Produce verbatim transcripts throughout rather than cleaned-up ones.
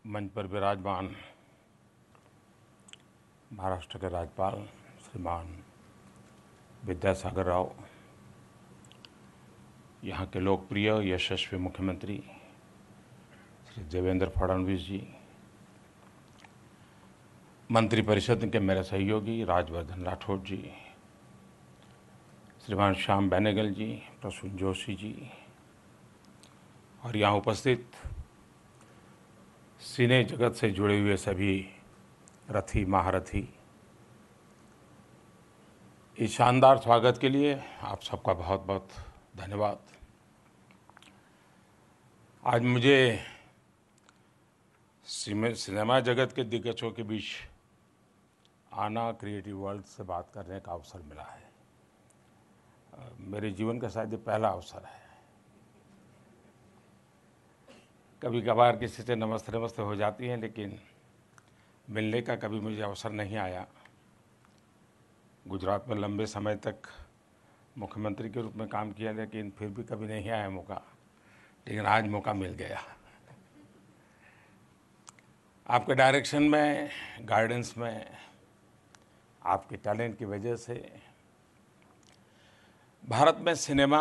मंच पर विराजमान महाराष्ट्र के राज्यपाल श्रीमान विद्यासागर राव, यहाँ के लोकप्रिय यशस्वी मुख्यमंत्री श्री देवेंद्र फडणवीस जी, मंत्रिपरिषद के मेरे सहयोगी राजवर्धन राठौड़ जी, श्रीमान श्याम बेनेगल जी, प्रसून जोशी जी और यहाँ उपस्थित सिने जगत से जुड़े हुए सभी रथी महारथी, इस शानदार स्वागत के लिए आप सबका बहुत बहुत धन्यवाद। आज मुझे सिनेमा जगत के दिग्गजों के बीच आना, क्रिएटिव वर्ल्ड से बात करने का अवसर मिला है। मेरे जीवन का शायद ये पहला अवसर है। कभी कभार किसी से नमस्ते नमस्ते हो जाती हैं, लेकिन मिलने का कभी मुझे अवसर नहीं आया। गुजरात में लंबे समय तक मुख्यमंत्री के रूप में काम किया, लेकिन फिर भी कभी नहीं आया मौका, लेकिन आज मौका मिल गया। आपके डायरेक्शन में, गाइडेंस में, आपके टैलेंट की वजह से भारत में सिनेमा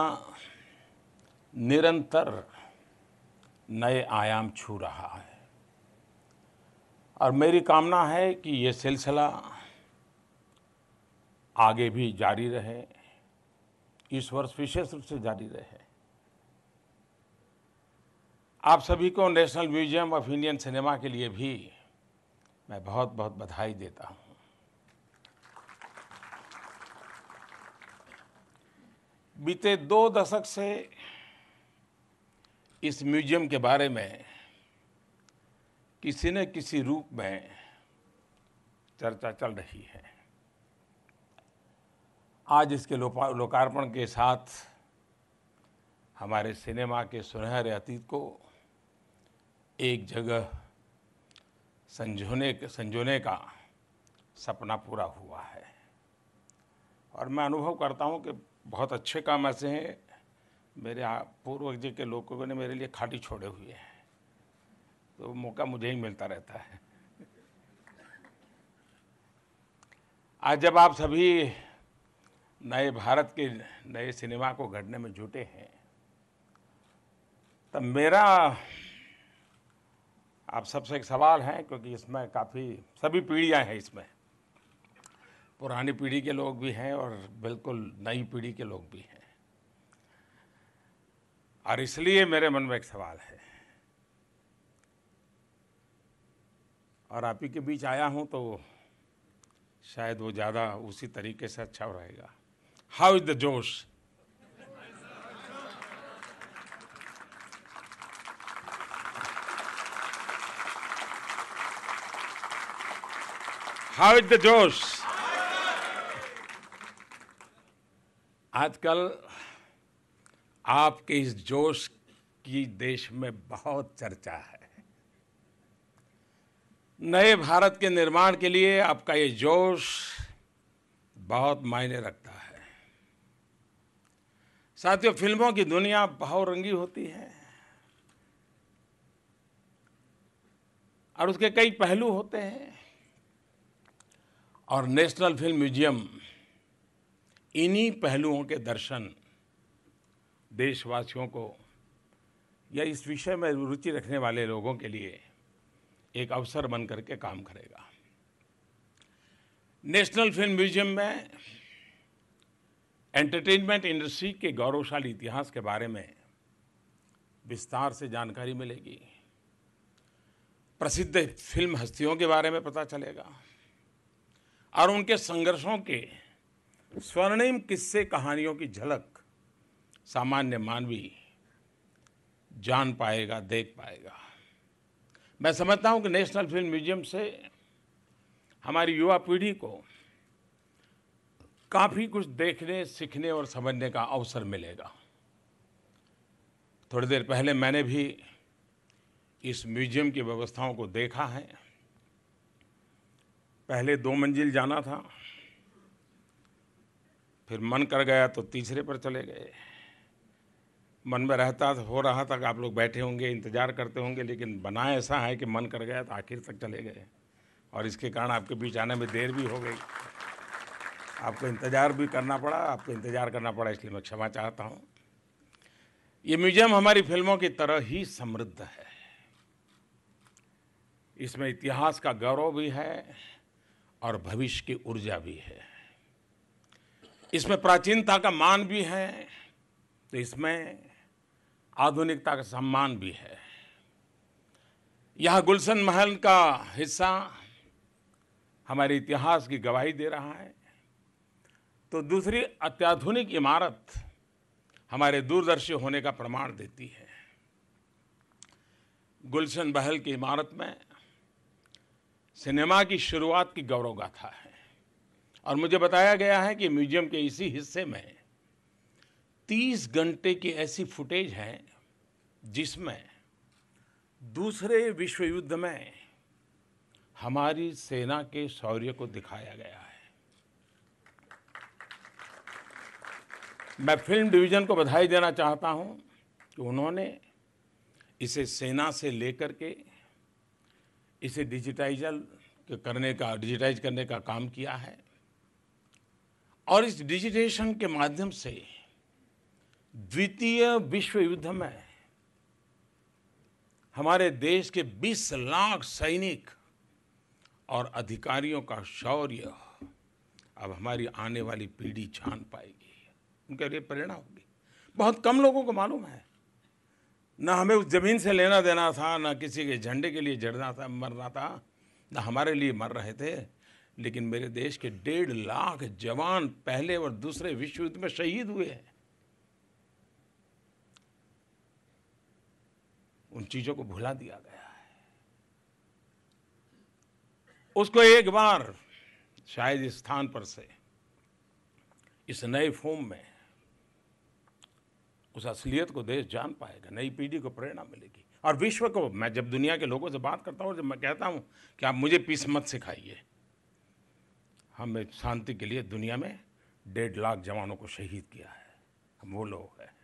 निरंतर नए आयाम छू रहा है और मेरी कामना है कि ये सिलसिला आगे भी जारी रहे, इस वर्ष विशेष रूप से जारी रहे। आप सभी को national museum of Indian cinema के लिए भी मैं बहुत बहुत बधाई देता हूं। बीते दो दशक से इस म्यूजियम के बारे में किसी न किसी रूप में चर्चा चल रही है। आज इसके लोकार्पण के साथ हमारे सिनेमा के सुनहरे अतीत को एक जगह संजोने संजोने का सपना पूरा हुआ है और मैं अनुभव करता हूं कि बहुत अच्छे काम ऐसे हैं, मेरे पूर्वज जी के लोगों ने मेरे लिए खाटी छोड़े हुए हैं, तो मौका मुझे ही मिलता रहता है। आज जब आप सभी नए भारत के नए सिनेमा को गढ़ने में जुटे हैं, तब मेरा आप सबसे एक सवाल है, क्योंकि इसमें काफ़ी सभी पीढ़ियां हैं, इसमें पुरानी पीढ़ी के लोग भी हैं और बिल्कुल नई पीढ़ी के लोग भी हैं, और इसलिए मेरे मन में एक सवाल है और आप ही के बीच आया हूं तो शायद वो ज़्यादा उसी तरीके से अच्छा रहेगा। How is the josh? How is the josh? आजकल आपके इस जोश की देश में बहुत चर्चा है। नए भारत के निर्माण के लिए आपका ये जोश बहुत मायने रखता है। साथियों, फिल्मों की दुनिया बहुरंगी होती है और उसके कई पहलू होते हैं, और नेशनल फिल्म म्यूजियम इन्हीं पहलुओं के दर्शन देशवासियों को या इस विषय में रुचि रखने वाले लोगों के लिए एक अवसर बन करके काम करेगा। नेशनल फिल्म म्यूजियम में एंटरटेनमेंट इंडस्ट्री के गौरवशाली इतिहास के बारे में विस्तार से जानकारी मिलेगी, प्रसिद्ध फिल्म हस्तियों के बारे में पता चलेगा और उनके संघर्षों के स्वर्णिम किस्से कहानियों की झलक सामान्य मानवी जान पाएगा, देख पाएगा। मैं समझता हूं कि नेशनल फिल्म म्यूजियम से हमारी युवा पीढ़ी को काफ़ी कुछ देखने, सीखने और समझने का अवसर मिलेगा। थोड़ी देर पहले मैंने भी इस म्यूजियम की व्यवस्थाओं को देखा है। पहले दो मंजिल जाना था, फिर मन कर गया तो तीसरे पर चले गए। मन में रहता हो रहा था कि आप लोग बैठे होंगे, इंतज़ार करते होंगे, लेकिन बना ऐसा है कि मन कर गया तो आखिर तक चले गए और इसके कारण आपके बीच आने में देर भी हो गई। आपको इंतज़ार भी करना पड़ा, आपको इंतज़ार करना पड़ा, इसलिए मैं क्षमा चाहता हूँ। ये म्यूजियम हमारी फिल्मों की तरह ही समृद्ध है। इसमें इतिहास का गौरव भी है और भविष्य की ऊर्जा भी है। इसमें प्राचीनता का मान भी है तो इसमें आधुनिकता का सम्मान भी है। यह गुलशन महल का हिस्सा हमारे इतिहास की गवाही दे रहा है, तो दूसरी अत्याधुनिक इमारत हमारे दूरदर्शी होने का प्रमाण देती है। गुलशन महल की इमारत में सिनेमा की शुरुआत की गौरव गाथा है और मुझे बताया गया है कि म्यूजियम के इसी हिस्से में तीस घंटे की ऐसी फुटेज है जिसमें दूसरे विश्व युद्ध में हमारी सेना के शौर्य को दिखाया गया है। मैं फिल्म डिवीज़न को बधाई देना चाहता हूं कि उन्होंने इसे सेना से लेकर के इसे डिजिटाइजल करने का डिजिटाइज करने का काम किया है और इस डिजिटेशन के माध्यम से द्वितीय विश्व युद्ध में हमारे देश के बीस लाख सैनिक और अधिकारियों का शौर्य अब हमारी आने वाली पीढ़ी जान पाएगी, उनके लिए प्रेरणा होगी। बहुत कम लोगों को मालूम है, ना हमें उस जमीन से लेना देना था, ना किसी के झंडे के लिए जड़ना था, मरना था, ना हमारे लिए मर रहे थे, लेकिन मेरे देश के डेढ़ लाख जवान पहले और दूसरे विश्व युद्ध में शहीद हुए हैं। उन चीजों को भुला दिया गया है। उसको एक बार शायद इस स्थान पर से इस नए फॉर्म में उस असलियत को देश जान पाएगा, नई पीढ़ी को प्रेरणा मिलेगी और विश्व को। मैं जब दुनिया के लोगों से बात करता हूँ, जब मैं कहता हूँ कि आप मुझे पीस मत सिखाइए, हमें शांति के लिए दुनिया में डेढ़ लाख जवानों को शहीद किया है, हम वो लोग हैं।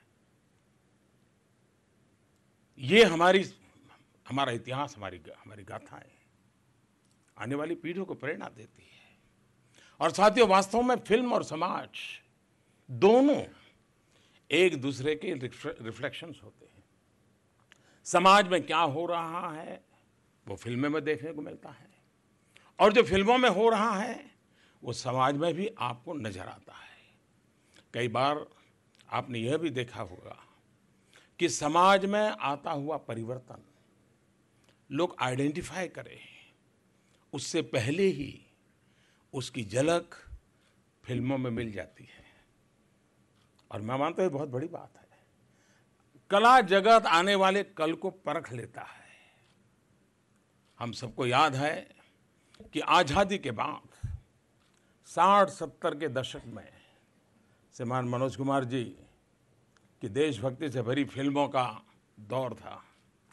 ये हमारी हमारा इतिहास, हमारी हमारी गाथाएं आने वाली पीढ़ियों को प्रेरणा देती है। और साथियों, वास्तव में फिल्म और समाज दोनों एक दूसरे के रिफ्लेक्शंस होते हैं। समाज में क्या हो रहा है वो फिल्में में देखने को मिलता है और जो फिल्मों में हो रहा है वो समाज में भी आपको नजर आता है। कई बार आपने यह भी देखा होगा कि समाज में आता हुआ परिवर्तन लोग आइडेंटिफाई करें, उससे पहले ही उसकी झलक फिल्मों में मिल जाती है और मैं मानता हूं ये बहुत बड़ी बात है। कला जगत आने वाले कल को परख लेता है। हम सबको याद है कि आज़ादी के बाद साठ सत्तर के दशक में श्रीमान मनोज कुमार जी की देशभक्ति से भरी फिल्मों का दौर था।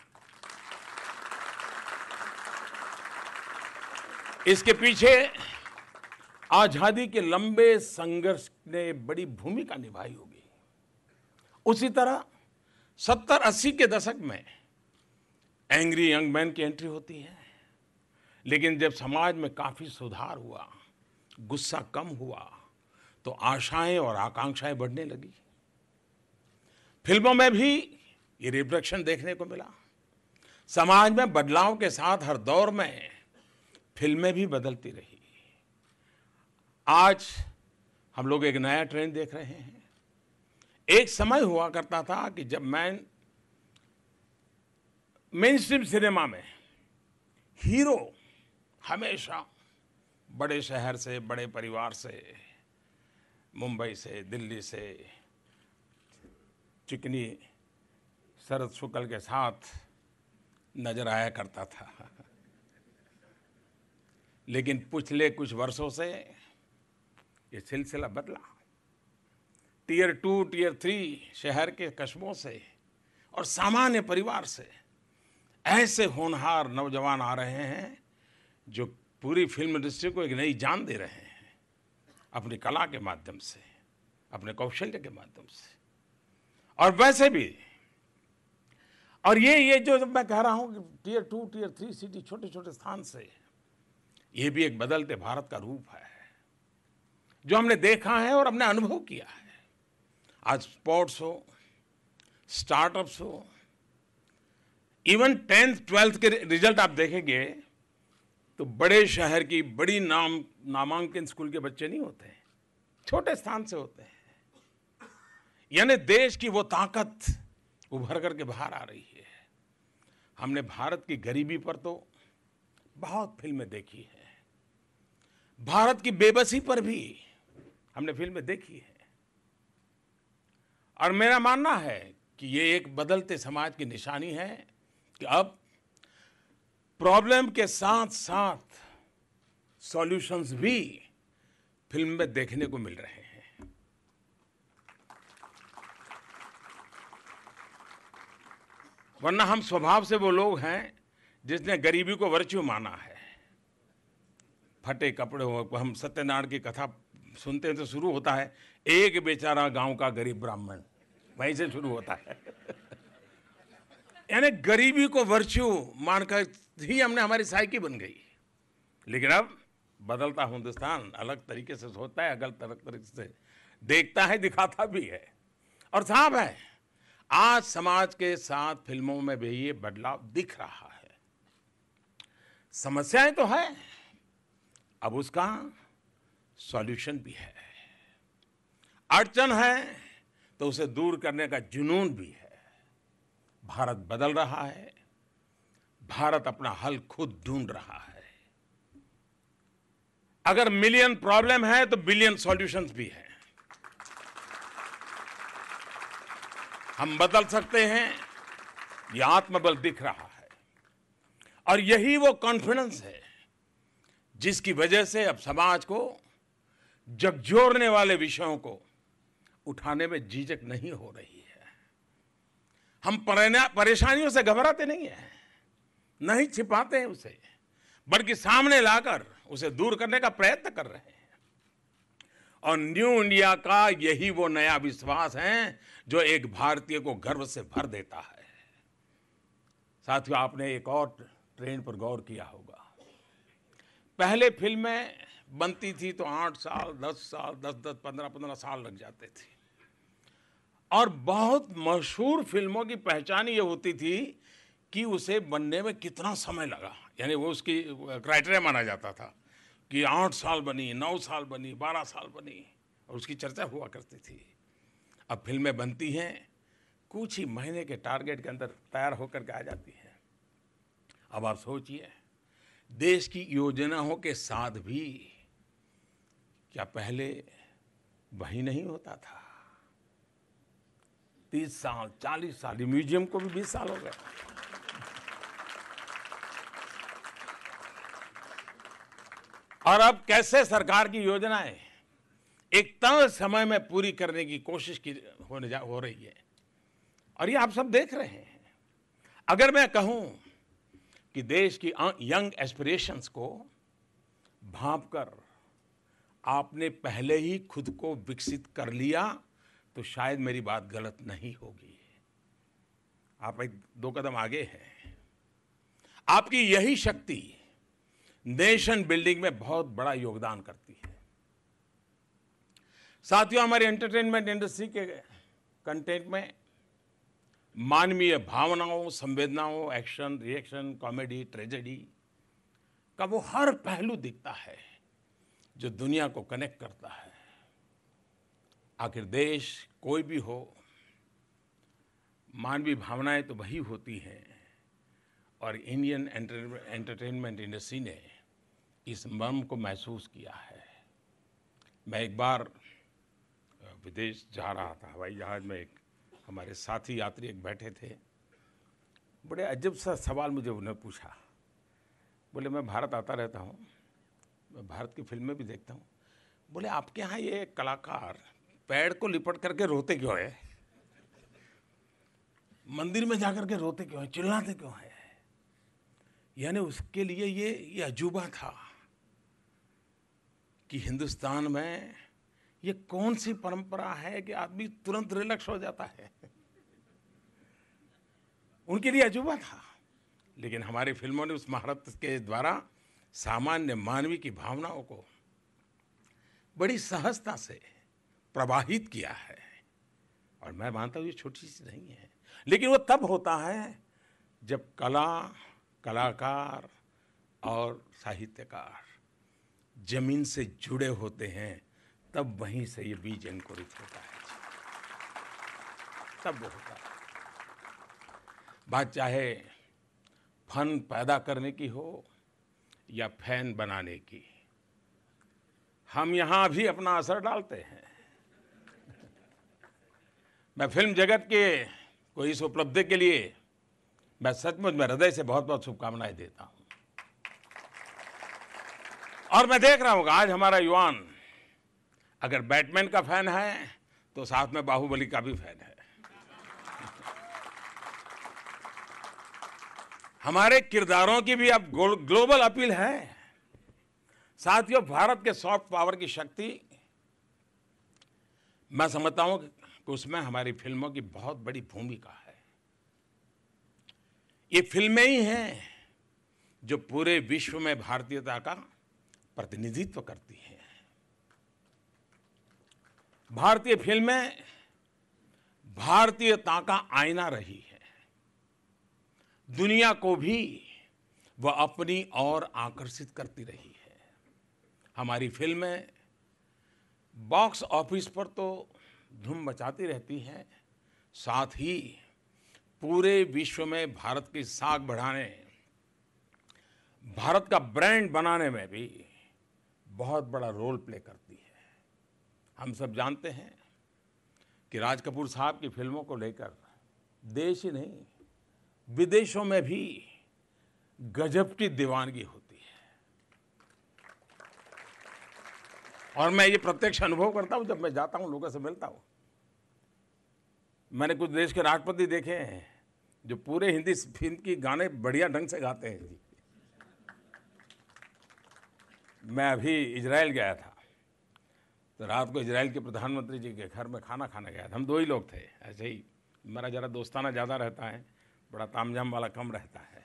इसके पीछे आज़ादी के लंबे संघर्ष ने बड़ी भूमिका निभाई होगी। उसी तरह सत्तर अस्सी के दशक में एंग्री यंग मैन की एंट्री होती है, लेकिन जब समाज में काफी सुधार हुआ, गुस्सा कम हुआ, तो आशाएं और आकांक्षाएं बढ़ने लगी। फिल्मों में भी ये रिफ्लेक्शन देखने को मिला। समाज में बदलाव के साथ हर दौर में फिल्में भी बदलती रही। आज हम लोग एक नया ट्रेंड देख रहे हैं। एक समय हुआ करता था कि जब मैं मेन स्ट्रीम सिनेमा में हीरो हमेशा बड़े शहर से, बड़े परिवार से, मुंबई से, दिल्ली से, चिकनी शरद शुक्ल के साथ नजर आया करता था। लेकिन पिछले कुछ वर्षों से ये सिलसिला बदला। टीयर टू, टीयर थ्री शहर के कस्बों से और सामान्य परिवार से ऐसे होनहार नौजवान आ रहे हैं जो पूरी फिल्म इंडस्ट्री को एक नई जान दे रहे हैं अपनी कला के माध्यम से, अपने कौशल्य के माध्यम से। और वैसे भी, और ये ये जो मैं कह रहा हूं कि tier two tier three city छोटे छोटे स्थान से, ये भी एक बदलते भारत का रूप है जो हमने देखा है और हमने अनुभव किया है। आज स्पोर्ट्स हो, स्टार्टअप्स हो, इवन टेंथ ट्वेल्थ के रिजल्ट आप देखेंगे तो बड़े शहर की बड़ी नाम नामांकन स्कूल के बच्चे नहीं होते हैं, छोटे स्थान से होते हैं। यानी देश की वो ताकत उभर करके बाहर आ रही है। हमने भारत की गरीबी पर तो बहुत फिल्में देखी हैं, भारत की बेबसी पर भी हमने फिल्में देखी हैं, और मेरा मानना है कि ये एक बदलते समाज की निशानी है कि अब प्रॉब्लम के साथ साथ सॉल्यूशंस भी फिल्म में देखने को मिल रहे हैं। वरना हम स्वभाव से वो लोग हैं जिसने गरीबी को वर्च्यू माना है। फटे कपड़े हो, हम सत्यनारायण की कथा सुनते हैं तो शुरू होता है एक बेचारा गांव का गरीब ब्राह्मण, वहीं से शुरू होता है। यानी गरीबी को वर्च्यू मानकर ही हमने हमारी साइकी बन गई। लेकिन अब बदलता हिंदुस्तान अलग तरीके से सोचता है, अलग तरीके से देखता है, दिखाता भी है। और साहब है, आज समाज के साथ फिल्मों में भी ये बदलाव दिख रहा है। समस्याएं तो है, अब उसका सॉल्यूशन भी है। अड़चन है तो उसे दूर करने का जुनून भी है। भारत बदल रहा है, भारत अपना हल खुद ढूंढ रहा है। अगर मिलियन प्रॉब्लम है तो बिलियन सॉल्यूशंस भी है। हम बदल सकते हैं, यह आत्मबल दिख रहा है। और यही वो कॉन्फिडेंस है जिसकी वजह से अब समाज को झकझोरने वाले विषयों को उठाने में झिझक नहीं हो रही है। हम परेशानियों से घबराते नहीं हैं, नहीं छिपाते हैं उसे, बल्कि सामने लाकर उसे दूर करने का प्रयत्न कर रहे हैं। और न्यू इंडिया का यही वो नया विश्वास है जो एक भारतीय को गर्व से भर देता है। साथियों, आपने एक और ट्रेंड पर गौर किया होगा। पहले फिल्में बनती थी तो आठ साल, दस साल, दस दस पंद्रह पंद्रह साल लग जाते थे। और बहुत मशहूर फिल्मों की पहचान ये होती थी कि उसे बनने में कितना समय लगा। यानी वो उसकी क्राइटेरिया माना जाता था कि आठ साल बनी, नौ साल बनी, बारह साल बनी, और उसकी चर्चा हुआ करती थी। अब फिल्में बनती हैं, कुछ ही महीने के टारगेट के अंदर तैयार होकर के आ जाती हैं। अब आप सोचिए, देश की योजनाओं के साथ भी क्या पहले वही नहीं होता था? तीस साल, चालीस साल, म्यूजियम को भी बीस साल हो गए। और अब कैसे सरकार की योजनाएं एक तय समय में पूरी करने की कोशिश की होने जा हो रही है, और ये आप सब देख रहे हैं। अगर मैं कहूं कि देश की यंग एस्पिरेशंस को भांपकर आपने पहले ही खुद को विकसित कर लिया तो शायद मेरी बात गलत नहीं होगी। आप एक दो कदम आगे हैं। आपकी यही शक्ति नेशन बिल्डिंग में बहुत बड़ा योगदान करती है। साथियों, हमारी एंटरटेनमेंट इंडस्ट्री के कंटेंट में मानवीय भावनाओं, संवेदनाओं, एक्शन, रिएक्शन, कॉमेडी, ट्रेजेडी का वो हर पहलू दिखता है जो दुनिया को कनेक्ट करता है। आखिर देश कोई भी हो, मानवीय भावनाएं तो वही होती हैं, और इंडियन एंटरटेनमेंट इंडस्ट्री ने इस मर्म को महसूस किया है। मैं एक बार विदेश जा रहा था, हवाई जहाज में एक हमारे साथी यात्री एक बैठे थे। बड़े अजब सा सवाल मुझे उन्होंने पूछा। बोले, मैं भारत आता रहता हूँ, मैं भारत की फिल्में भी देखता हूँ। बोले, आपके यहाँ ये कलाकार पैर को लिपट करके रोते क्यों है? मंदिर में जाकर के रोते क्यों है, चिल्लाते क्यों है? यानी उसके लिए ये ये अजूबा था कि हिंदुस्तान में ये कौन सी परंपरा है कि आदमी तुरंत रिलैक्स हो जाता है। उनके लिए अजूबा था, लेकिन हमारी फिल्मों ने उस महारत के द्वारा सामान्य मानवीय की भावनाओं को बड़ी सहजता से प्रवाहित किया है। और मैं मानता हूँ ये छोटी चीज नहीं है, लेकिन वो तब होता है जब कला, कलाकार और साहित्यकार जमीन से जुड़े होते हैं, तब वहीं से ये बीज अंकुरित होता है, तब वो होता है। बात चाहे फन पैदा करने की हो या फैन बनाने की, हम यहाँ भी अपना असर डालते हैं। मैं फिल्म जगत के को इस उपलब्धि के लिए मैं सचमुच में हृदय से बहुत बहुत शुभकामनाएं देता हूं। और मैं देख रहा हूं कि आज हमारा युवान अगर बैटमैन का फैन है तो साथ में बाहुबली का भी फैन है। हमारे किरदारों की भी अब ग्लोबल अपील है। साथियों, भारत के सॉफ्ट पावर की शक्ति, मैं समझता हूं कि उसमें हमारी फिल्मों की बहुत बड़ी भूमिका है। ये फिल्में ही हैं जो पूरे विश्व में भारतीयता का प्रतिनिधित्व करती हैं। भारतीय फिल्में भारतीयता का आईना रही है। दुनिया को भी वह अपनी ओर आकर्षित करती रही है। हमारी फिल्में बॉक्स ऑफिस पर तो धूम मचाती रहती हैं, साथ ही पूरे विश्व में भारत की साख बढ़ाने, भारत का ब्रांड बनाने में भी बहुत बड़ा रोल प्ले करती है। हम सब जानते हैं कि राज कपूर साहब की फिल्मों को लेकर देश ही नहीं, विदेशों में भी गजब की दीवानगी होती है। और मैं ये प्रत्यक्ष अनुभव करता हूं जब मैं जाता हूं, लोगों से मिलता हूं। मैंने कुछ देश के राष्ट्रपति देखे हैं जो पूरे हिंदी फिल्म की गाने बढ़िया ढंग से गाते हैं जी। मैं अभी इजराइल गया था, तो रात को इजराइल के प्रधानमंत्री जी के घर में खाना खाने गया था। हम दो ही लोग थे, ऐसे ही मेरा जरा दोस्ताना ज़्यादा रहता है, बड़ा तामझाम वाला कम रहता है।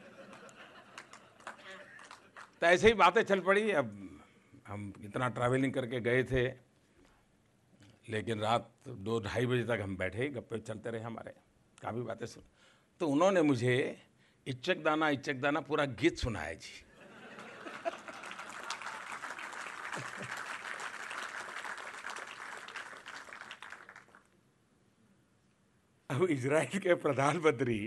तो ऐसे ही बातें चल पड़ी। अब हम इतना ट्रैवलिंग करके गए थे, लेकिन रात दो ढाई बजे तक हम बैठे ही गप्पे चलते रहे हमारे, काफ़ी बातें सुन। तो उन्होंने मुझे इच्चक दाना इच्चक दाना पूरा गीत सुनाया जी। अब इजराइल के प्रधानमंत्री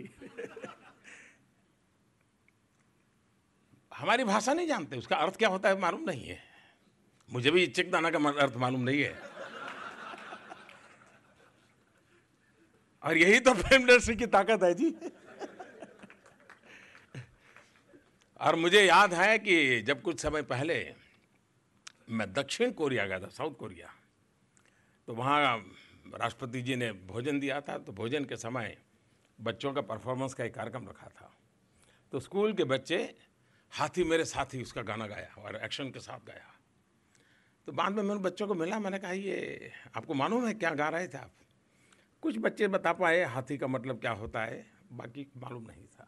हमारी भाषा नहीं जानते, उसका अर्थ क्या होता है मालूम नहीं है। मुझे भी इच्चक दाना का अर्थ मालूम नहीं है। और यही तो फिल्म इंडस्ट्री की ताकत है जी। और मुझे याद है कि जब कुछ समय पहले मैं दक्षिण कोरिया गया था, साउथ कोरिया, तो वहाँ राष्ट्रपति जी ने भोजन दिया था। तो भोजन के समय बच्चों का परफॉर्मेंस का एक कार्यक्रम रखा था। तो स्कूल के बच्चे हाथी मेरे साथी उसका गाना गाया और एक्शन के साथ गाया। तो बाद में मैंने बच्चों को मिला, मैंने कहा ये आपको मालूम है क्या गा रहे थे आप? कुछ बच्चे बता पाए हाथी का मतलब क्या होता है, बाकी मालूम नहीं था।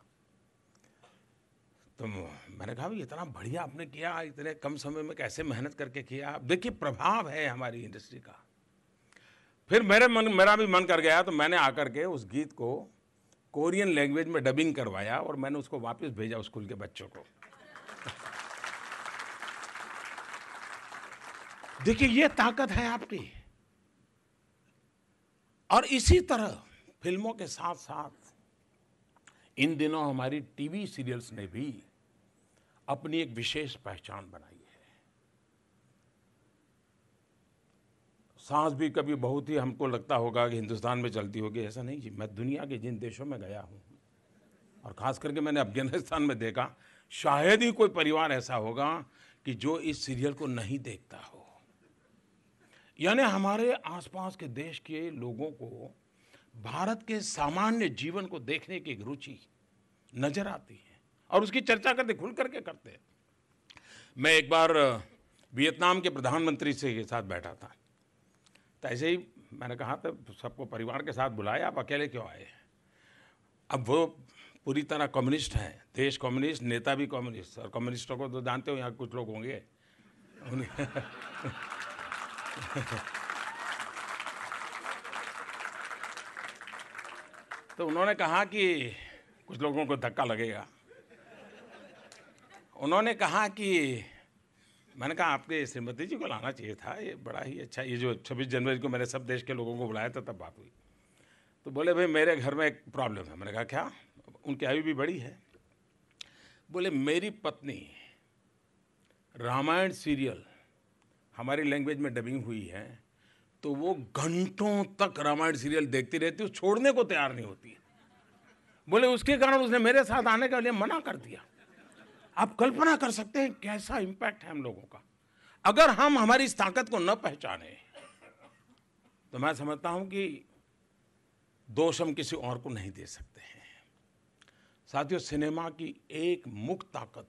तो मैंने कहा भाई इतना बढ़िया आपने किया, इतने कम समय में कैसे मेहनत करके किया। देखिए प्रभाव है हमारी इंडस्ट्री का। फिर मेरे मन मेरा भी मन कर गया, तो मैंने आकर के उस गीत को कोरियन लैंग्वेज में डबिंग करवाया और मैंने उसको वापस भेजा स्कूल के बच्चों को। देखिए ये ताकत है आपकी। और इसी तरह फिल्मों के साथ साथ इन दिनों हमारी टीवी सीरियल्स ने भी अपनी एक विशेष पहचान बनाई है। सांस भी कभी बहुत ही हमको लगता होगा कि हिंदुस्तान में चलती होगी, ऐसा नहीं जी। मैं दुनिया के जिन देशों में गया हूँ और खास करके मैंने अफगानिस्तान में देखा, शायद ही कोई परिवार ऐसा होगा कि जो इस सीरियल को नहीं देखता हो। यानी हमारे आसपास के देश के लोगों को भारत के सामान्य जीवन को देखने की एक रुचि नजर आती है और उसकी चर्चा करते, खुल करके करते हैं। मैं एक बार वियतनाम के प्रधानमंत्री से के साथ बैठा था, तो ऐसे ही मैंने कहा था सबको परिवार के साथ बुलाया, आप अकेले क्यों आए? अब वो पूरी तरह कम्युनिस्ट हैं, देश कम्युनिस्ट, नेता भी कम्युनिस्ट, और कम्युनिस्टों को तो जानते हो, यहाँ कुछ लोग होंगे तो उन्होंने कहा कि कुछ लोगों को धक्का लगेगा। उन्होंने कहा कि मैंने कहा आपके श्रीमती जी को लाना चाहिए था, ये बड़ा ही अच्छा, ये जो छब्बीस जनवरी को मैंने सब देश के लोगों को बुलाया था तब बात हुई। तो बोले भाई मेरे घर में एक प्रॉब्लम है। मैंने कहा क्या? उनकी आयु भी बड़ी है। बोले मेरी पत्नी रामायण सीरियल हमारी लैंग्वेज में डबिंग हुई है, तो वो घंटों तक रामायण सीरियल देखती रहती है, छोड़ने को तैयार नहीं होती है। बोले उसके कारण उसने मेरे साथ आने के लिए मना कर दिया। आप कल्पना कर सकते हैं कैसा इम्पैक्ट है हम लोगों का। अगर हम हमारी इस ताकत को न पहचाने तो मैं समझता हूं कि दोष हम किसी और को नहीं दे सकते हैं। साथियों, सिनेमा की एक मुख्य ताकत,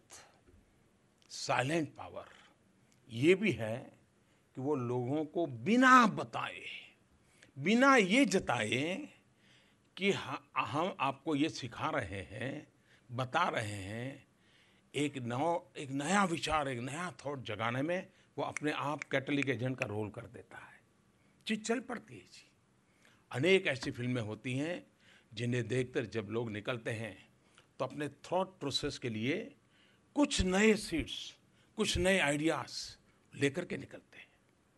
साइलेंट पावर, ये भी है कि वो लोगों को बिना बताए, बिना ये जताए कि हम आपको ये सिखा रहे हैं, बता रहे हैं, एक नौ एक नया विचार, एक नया थॉट जगाने में वो अपने आप कैटलिक एजेंट का रोल कर देता है। चीज चल पड़ती है जी। अनेक ऐसी फिल्में होती हैं जिन्हें देखकर जब लोग निकलते हैं तो अपने थॉट प्रोसेस के लिए कुछ नए सीड्स, कुछ नए आइडियाज लेकर के निकलते हैं।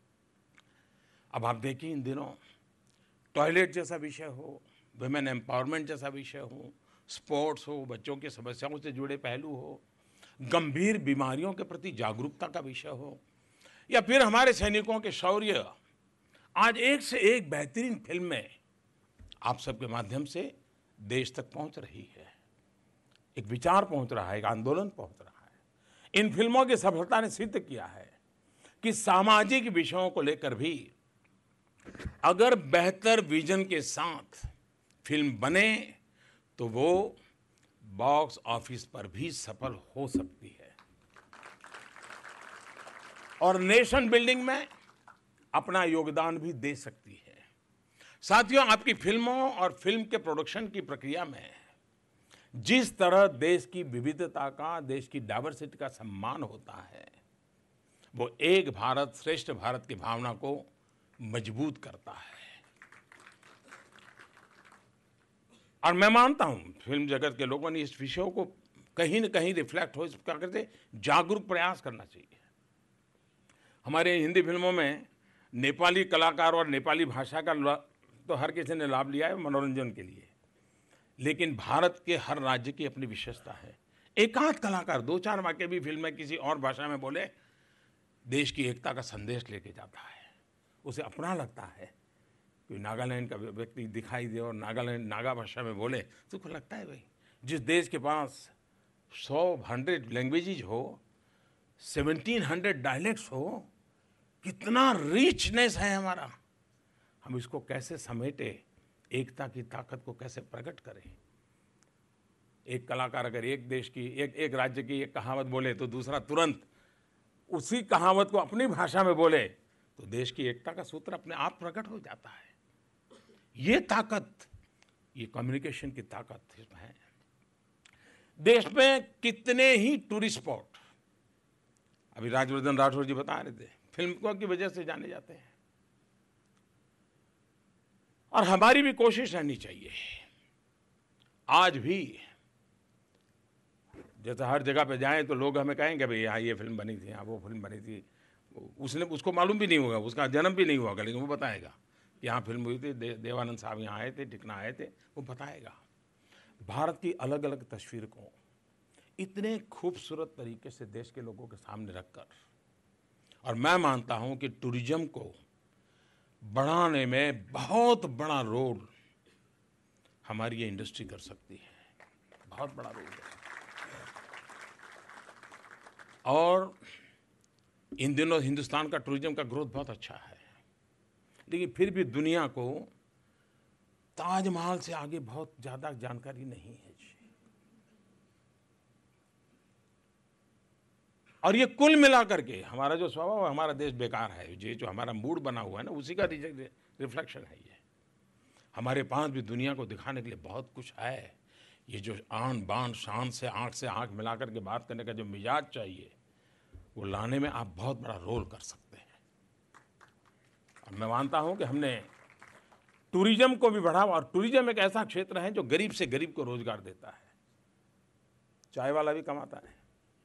अब आप देखिए, इन दिनों टॉयलेट जैसा विषय हो, वुमेन एम्पावरमेंट जैसा विषय हो, स्पोर्ट्स हो, बच्चों की समस्याओं से जुड़े पहलू हो, गंभीर बीमारियों के प्रति जागरूकता का विषय हो, या फिर हमारे सैनिकों के शौर्य, आज एक से एक बेहतरीन फिल्में आप सबके माध्यम से देश तक पहुंच रही है। एक विचार पहुंच रहा है, एक आंदोलन पहुंच रहा है। इन फिल्मों की सफलता ने सिद्ध किया है कि सामाजिक विषयों को लेकर भी अगर बेहतर विजन के साथ फिल्म बने तो वो बॉक्स ऑफिस पर भी सफल हो सकती है और नेशन बिल्डिंग में अपना योगदान भी दे सकती है। साथियों, आपकी फिल्मों और फिल्म के प्रोडक्शन की प्रक्रिया में जिस तरह देश की विविधता का, देश की डाइवर्सिटी का सम्मान होता है, वो एक भारत श्रेष्ठ भारत की भावना को मजबूत करता है। और मैं मानता हूं फिल्म जगत के लोगों ने इस विषयों को कहीं न कहीं रिफ्लेक्ट हो, क्या करते, जागरूक प्रयास करना चाहिए। हमारे हिंदी फिल्मों में नेपाली कलाकार और नेपाली भाषा का तो हर किसी ने लाभ लिया है मनोरंजन के लिए, लेकिन भारत के हर राज्य की अपनी विशेषता है। एकाध कलाकार दो चार वाक्य भी फिल्म में किसी और भाषा में बोले, देश की एकता का संदेश लेके जाता है, उसे अपना लगता है। कोई नागालैंड का व्यक्ति दिखाई दे और नागालैंड नागा भाषा में बोले तो को लगता है भाई, जिस देश के पास सौ हंड्रेड लैंग्वेजेज हो, सेवनटीन हंड्रेड डायलेक्ट्स हो, कितना रिचनेस है हमारा, हम इसको कैसे समेटे, एकता की ताकत को कैसे प्रकट करें। एक कलाकार अगर एक देश की, एक एक राज्य की एक कहावत बोले तो दूसरा तुरंत उसी कहावत को अपनी भाषा में बोले तो देश की एकता का सूत्र अपने आप प्रकट हो जाता है। ये ताकत, ये कम्युनिकेशन की ताकत इसमें है। देश में कितने ही टूरिस्ट स्पॉट, अभी राजवर्धन राठौर जी बता रहे थे, फिल्मों की वजह से जाने जाते हैं। और हमारी भी कोशिश रहनी चाहिए आज भी, जैसे हर जगह पे जाएं तो लोग हमें कहेंगे भाई यहाँ ये फिल्म बनी थी, यहाँ वो फिल्म बनी थी, उसने उसको मालूम भी नहीं होगा, उसका जन्म भी नहीं हुआ, लेकिन वो बताएगा कि यहाँ फिल्म हुई थी, दे, देवानंद साहब यहाँ आए थे, टिकना आए थे, वो बताएगा। भारत की अलग अलग तस्वीर को इतने खूबसूरत तरीके से देश के लोगों के सामने रखकर, और मैं मानता हूँ कि टूरिज्म को बढ़ाने में बहुत बड़ा रोल हमारी ये इंडस्ट्री कर सकती है, बहुत बड़ा रोल कर सकती है। और इन दिनों हिंदुस्तान का टूरिज्म का ग्रोथ बहुत अच्छा है, लेकिन फिर भी दुनिया को ताजमहल से आगे बहुत ज़्यादा जानकारी नहीं है जी। और ये कुल मिलाकर के हमारा जो स्वभाव है, हमारा देश बेकार है, ये जो हमारा मूड बना हुआ है ना, उसी का रिफ्लेक्शन है ये। हमारे पास भी दुनिया को दिखाने के लिए बहुत कुछ है, ये जो आन बान शान से आंख से आंख मिलाकर के बात करने का जो मिजाज चाहिए, वो लाने में आप बहुत बड़ा रोल कर सकते हैं। और मैं मानता हूं कि हमने टूरिज्म को भी बढ़ावा, और टूरिज्म एक ऐसा क्षेत्र है जो गरीब से गरीब को रोजगार देता है। चाय वाला भी कमाता है।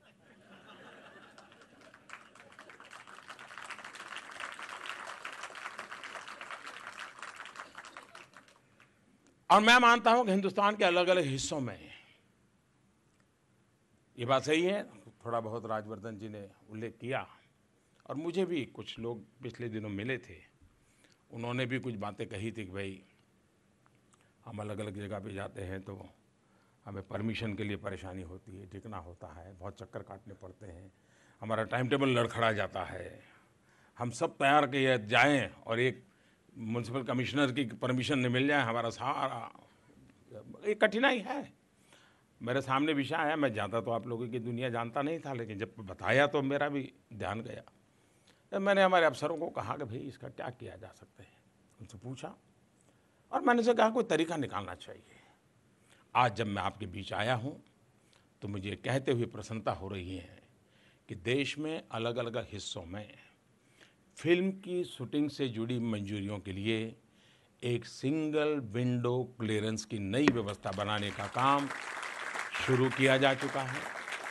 और मैं मानता हूं कि हिंदुस्तान के अलग अलग हिस्सों में, ये बात सही है, थोड़ा बहुत राजवर्धन जी ने उल्लेख किया, और मुझे भी कुछ लोग पिछले दिनों मिले थे, उन्होंने भी कुछ बातें कही थी कि भाई हम अलग अलग जगह पे जाते हैं तो हमें परमिशन के लिए परेशानी होती है, टिकना होता है, बहुत चक्कर काटने पड़ते हैं, हमारा टाइम टेबल लड़खड़ा जाता है, हम सब तैयार किए जाएं और एक म्यूनसिपल कमिश्नर की परमिशन नहीं मिल जाए, हमारा सारा एक कठिनाई है। मेरे सामने विषय आया, मैं जानता तो आप लोगों की दुनिया जानता नहीं था, लेकिन जब बताया तो मेरा भी ध्यान गया। तो मैंने हमारे अफसरों को कहा कि भाई इसका क्या किया जा सकता है, उनसे पूछा, और मैंने से कहा कोई तरीका निकालना चाहिए। आज जब मैं आपके बीच आया हूँ तो मुझे कहते हुए प्रसन्नता हो रही है कि देश में अलग अलग हिस्सों में फिल्म की शूटिंग से जुड़ी मंजूरियों के लिए एक सिंगल विंडो क्लियरेंस की नई व्यवस्था बनाने का काम शुरू किया जा चुका है,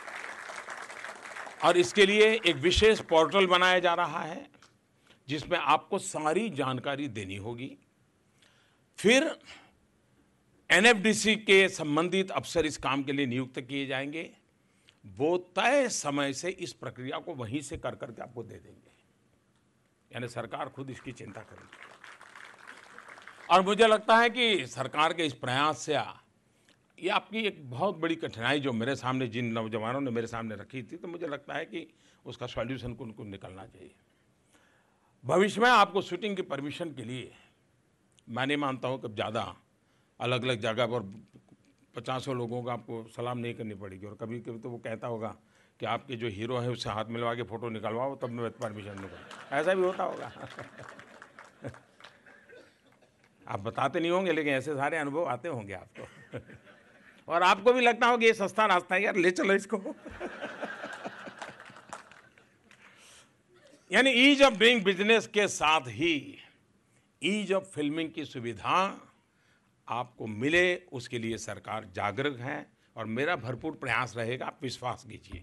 और इसके लिए एक विशेष पोर्टल बनाया जा रहा है जिसमें आपको सारी जानकारी देनी होगी। फिर एन एफ डी सी के संबंधित अफसर इस काम के लिए नियुक्त किए जाएंगे, वो तय समय से इस प्रक्रिया को वहीं से कर करके आपको दे देंगे, यानी सरकार खुद इसकी चिंता करेगी। और मुझे लगता है कि सरकार के इस प्रयास से ये आपकी एक बहुत बड़ी कठिनाई जो मेरे सामने जिन नौजवानों ने मेरे सामने रखी थी, तो मुझे लगता है कि उसका सॉल्यूशन को उनको निकलना चाहिए। भविष्य में आपको शूटिंग की परमिशन के लिए मैं नहीं मानता हूँ कि ज़्यादा अलग अलग जगह पर पचासों लोगों का आपको सलाम नहीं करनी पड़ेगी, और कभी कभी तो वो कहता होगा कि आपके जो हीरो है उससे हाथ मिलवा के फ़ोटो निकलवाओ तब मैं परमिशन दूँगा, ऐसा भी होता होगा। आप बताते नहीं होंगे, लेकिन ऐसे सारे अनुभव आते होंगे आपको। और आपको भी लगता होगा ये सस्ता रास्ता है यार, ले चलो इसको। यानी ईज ऑफ डूइंग बिजनेस के साथ ही ईज ऑफ फिल्मिंग की सुविधा आपको मिले, उसके लिए सरकार जागरूक है, और मेरा भरपूर प्रयास रहेगा, आप विश्वास कीजिए।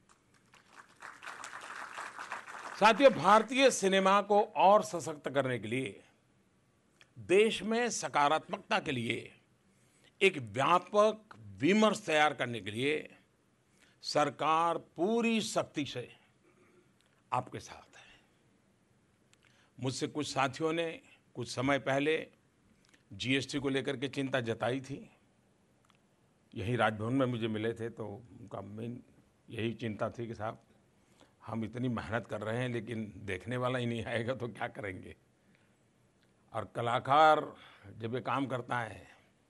साथियों, भारतीय सिनेमा को और सशक्त करने के लिए, देश में सकारात्मकता के लिए एक व्यापक विमर्श तैयार करने के लिए सरकार पूरी शक्ति से आपके साथ है। मुझसे कुछ साथियों ने कुछ समय पहले जी एस टी को लेकर के चिंता जताई थी, यही राजभवन में मुझे मिले थे, तो उनका मेन यही चिंता थी कि साहब हम इतनी मेहनत कर रहे हैं लेकिन देखने वाला ही नहीं आएगा तो क्या करेंगे। और कलाकार जब ये काम करता है,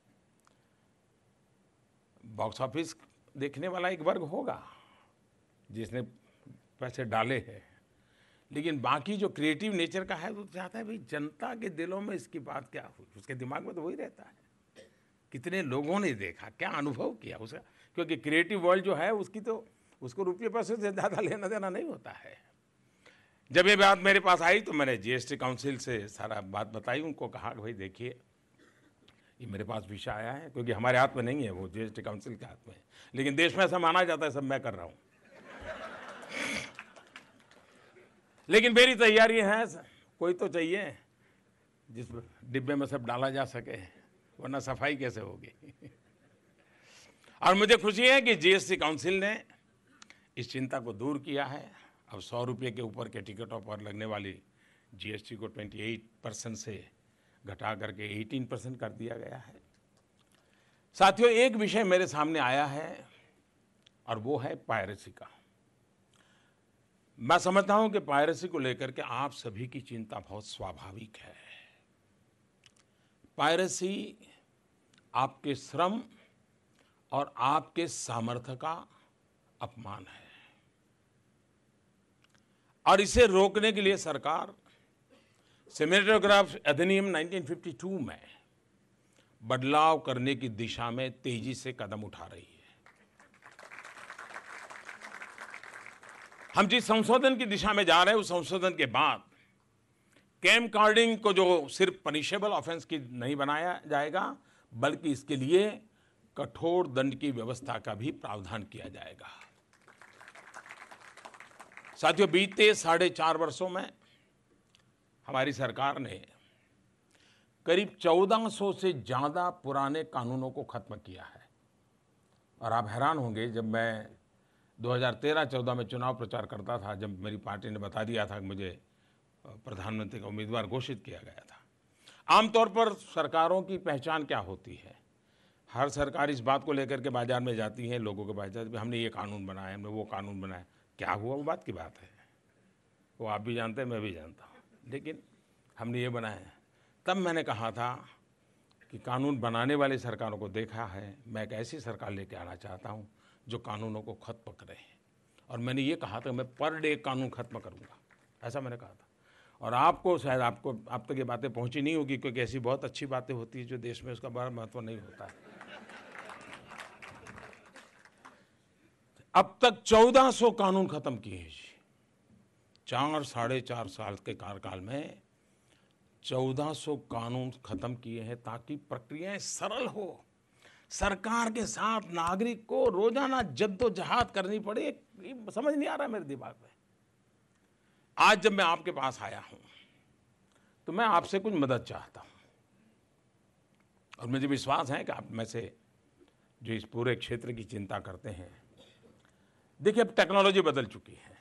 बॉक्स ऑफिस देखने वाला एक वर्ग होगा जिसने पैसे डाले हैं, लेकिन बाकी जो क्रिएटिव नेचर का है वो चाहता है भाई जनता के दिलों में इसकी बात क्या हुई, उसके दिमाग में तो वही रहता है, कितने लोगों ने देखा, क्या अनुभव किया उसका, क्योंकि क्रिएटिव वर्ल्ड जो है उसकी तो उसको रुपये पैसे से ज़्यादा लेना देना नहीं होता है। जब ये बात मेरे पास आई तो मैंने जी एस टी काउंसिल से सारा बात बताई, उनको कहा कि भाई देखिए ये मेरे पास विषय आया है, क्योंकि हमारे हाथ में नहीं है, वो जी एस टी काउंसिल के हाथ में है, लेकिन देश में ऐसा माना जाता है सब मैं कर रहा हूँ। लेकिन मेरी तैयारी है, कोई तो चाहिए जिस डिब्बे में सब डाला जा सके, वरना सफाई कैसे होगी। और मुझे खुशी है कि जी एस टी काउंसिल ने इस चिंता को दूर किया है। अब सौ रुपये के ऊपर के टिकटों पर लगने वाली जी एस टी को अट्ठाईस परसेंट से घटा करके अठारह परसेंट कर दिया गया है। साथियों, एक विषय मेरे सामने आया है और वो है पायरेसी का। मैं समझता हूं कि पायरेसी को लेकर के आप सभी की चिंता बहुत स्वाभाविक है। पायरेसी आपके श्रम और आपके सामर्थ्य का अपमान है, और इसे रोकने के लिए सरकार सिनेमेटोग्राफ अधिनियम उन्नीस सौ बावन में बदलाव करने की दिशा में तेजी से कदम उठा रही है। हम जिस संशोधन की दिशा में जा रहे हैं, उस संशोधन के बाद कैम कार्डिंग को जो सिर्फ पनिशेबल ऑफेंस की नहीं बनाया जाएगा, बल्कि इसके लिए कठोर दंड की व्यवस्था का भी प्रावधान किया जाएगा। साथियों, बीते साढ़े चार वर्षों में हमारी सरकार ने करीब चौदह सौ से ज़्यादा पुराने कानूनों को खत्म किया है। और आप हैरान होंगे, जब मैं दो हज़ार तेरह चौदह में चुनाव प्रचार करता था, जब मेरी पार्टी ने बता दिया था कि मुझे प्रधानमंत्री का उम्मीदवार घोषित किया गया था। आमतौर पर सरकारों की पहचान क्या होती है? हर सरकार इस बात को लेकर के बाजार में जाती है, लोगों के पास जाती है, हमने ये कानून बनाया, हमने वो कानून बनाया। क्या हुआ, वो बात की बात है, वो आप भी जानते हैं, मैं भी जानता हूँ, लेकिन हमने ये बनाया। तब मैंने कहा था कि कानून बनाने वाली सरकारों को देखा है, मैं एक ऐसी सरकार लेके आना चाहता हूँ जो कानूनों को खत्म करे। और मैंने ये कहा था मैं पर डे कानून खत्म करूँगा, ऐसा मैंने कहा था। और आपको शायद आपको आप तक ये बातें पहुँची नहीं होगी, क्योंकि ऐसी बहुत अच्छी बातें होती है जो देश में उसका बड़ा महत्व नहीं होता है। अब तक चौदह सौ कानून खत्म किए हैं जी। चार साढ़े चार साल के कार्यकाल में चौदह सौ कानून खत्म किए हैं, ताकि प्रक्रियाएं सरल हो, सरकार के साथ नागरिक को रोजाना जद्दोजहद करनी पड़े। समझ नहीं आ रहा है मेरे दिमाग में। आज जब मैं आपके पास आया हूं, तो मैं आपसे कुछ मदद चाहता हूं, और मुझे विश्वास है कि आप में से जो इस पूरे क्षेत्र की चिंता करते हैं। देखिए, अब टेक्नोलॉजी बदल चुकी है।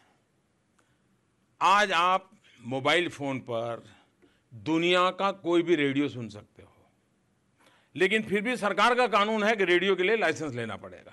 आज आप मोबाइल फोन पर दुनिया का कोई भी रेडियो सुन सकते हो, लेकिन फिर भी सरकार का कानून है कि रेडियो के लिए लाइसेंस लेना पड़ेगा।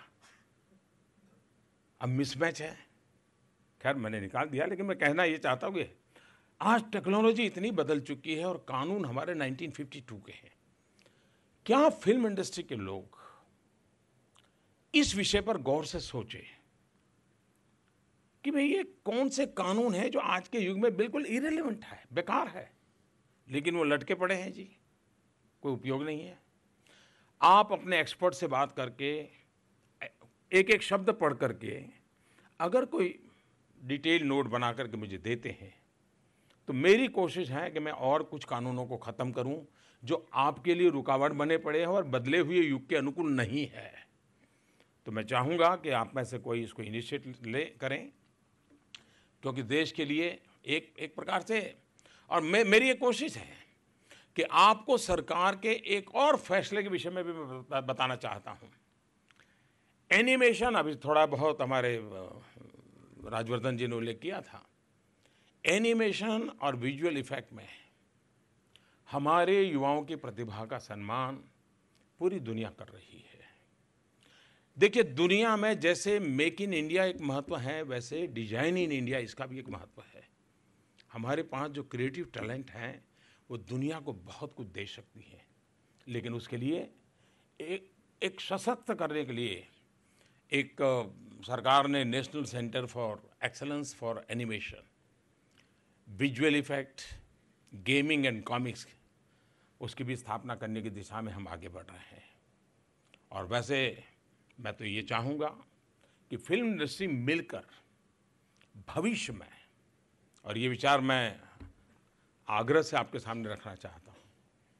अब मिसमैच है। खैर, मैंने निकाल दिया, लेकिन मैं कहना ये चाहता हूं कि आज टेक्नोलॉजी इतनी बदल चुकी है और कानून हमारे उन्नीस सौ बावन के हैं। क्या फिल्म इंडस्ट्री के लोग इस विषय पर गौर से सोचे कि भाई ये कौन से कानून हैं जो आज के युग में बिल्कुल इरेलेवेंट है, बेकार है, लेकिन वो लटके पड़े हैं जी, कोई उपयोग नहीं है। आप अपने एक्सपर्ट से बात करके एक एक शब्द पढ़ करके अगर कोई डिटेल नोट बना करके मुझे देते हैं, तो मेरी कोशिश है कि मैं और कुछ कानूनों को ख़त्म करूं जो आपके लिए रुकावट बने पड़े हैं और बदले हुए युग के अनुकूल नहीं है। तो मैं चाहूँगा कि आप में से कोई इसको इनिशिएटिव ले करें, क्योंकि देश के लिए एक एक प्रकार से, और मैं मेरी एक कोशिश है कि आपको सरकार के एक और फैसले के विषय में भी मैं बताना चाहता हूँ। एनिमेशन, अभी थोड़ा बहुत हमारे राजवर्धन जी ने उल्लेख किया था, एनिमेशन और विजुअल इफेक्ट में हमारे युवाओं की प्रतिभा का सम्मान पूरी दुनिया कर रही है। देखिए, दुनिया में जैसे मेक इन इंडिया एक महत्व है, वैसे डिजाइन इन इंडिया इसका भी एक महत्व है। हमारे पास जो क्रिएटिव टैलेंट हैं वो दुनिया को बहुत कुछ दे सकती है, लेकिन उसके लिए एक एक सशक्त करने के लिए एक सरकार ने national centre for excellence for animation, visual effect, gaming and comics, उसकी भी स्थापना करने की दिशा में हम आगे बढ़ रहे हैं। और वैसे मैं तो ये चाहूँगा कि फिल्म इंडस्ट्री मिलकर भविष्य में, और ये विचार मैं आग्रह से आपके सामने रखना चाहता हूँ,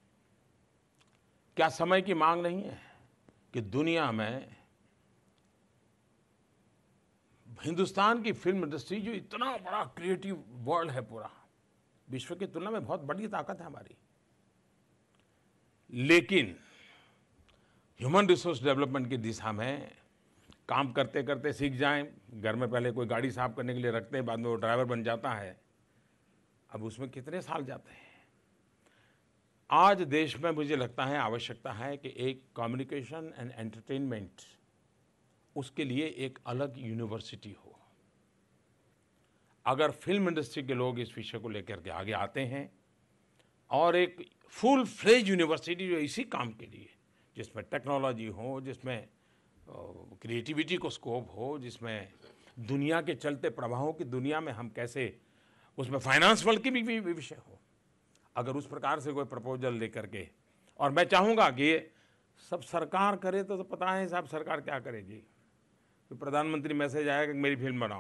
क्या समय की मांग नहीं है कि दुनिया में हिंदुस्तान की फिल्म इंडस्ट्री, जो इतना बड़ा क्रिएटिव वर्ल्ड है, पूरा विश्व की तुलना में बहुत बड़ी ताकत है हमारी, लेकिन ह्यूमन रिसोर्स डेवलपमेंट की दिशा में काम करते करते सीख जाएं। घर में पहले कोई गाड़ी साफ करने के लिए रखते हैं, बाद में वो ड्राइवर बन जाता है। अब उसमें कितने साल जाते हैं। आज देश में मुझे लगता है आवश्यकता है कि एक कम्युनिकेशन एंड एंटरटेनमेंट, उसके लिए एक अलग यूनिवर्सिटी हो। अगर फिल्म इंडस्ट्री के लोग इस विषय को लेकर के आगे आते हैं और एक फुल फ्लेज यूनिवर्सिटी जो इसी काम के लिए, जिसमें टेक्नोलॉजी हो, जिसमें क्रिएटिविटी को स्कोप हो, जिसमें दुनिया के चलते प्रवाहों की दुनिया में हम कैसे, उसमें फाइनेंस वर्ल्ड की भी विषय हो, अगर उस प्रकार से कोई प्रपोजल लेकर के, और मैं चाहूँगा कि सब सरकार करे तो, तो पता है साहब सरकार क्या करेगी। तो प्रधानमंत्री मैसेज आएगा कि मेरी फिल्म बनाओ,